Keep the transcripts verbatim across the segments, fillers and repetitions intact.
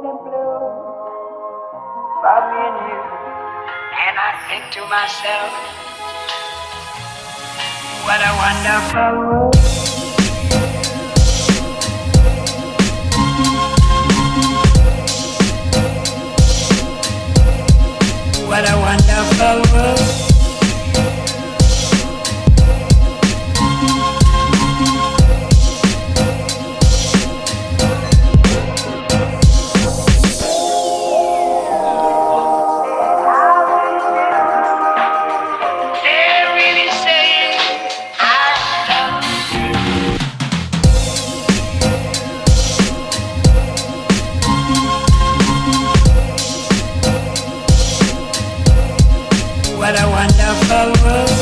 and blue for me and you. And I think to myself, what a wonderful world. What a wonderful world. What a wonderful world.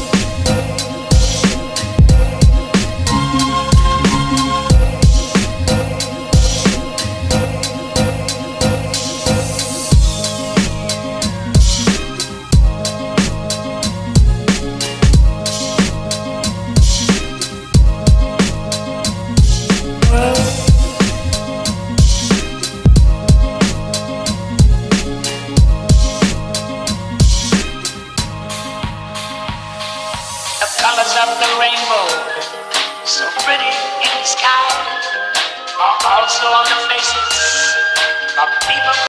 Colors of the rainbow, so pretty in the sky, are also on the faces of people.